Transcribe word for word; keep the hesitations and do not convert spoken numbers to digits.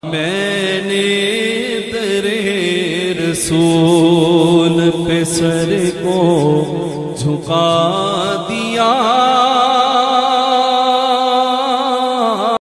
मैंने तेरे रसूल पे सर को झुका दिया।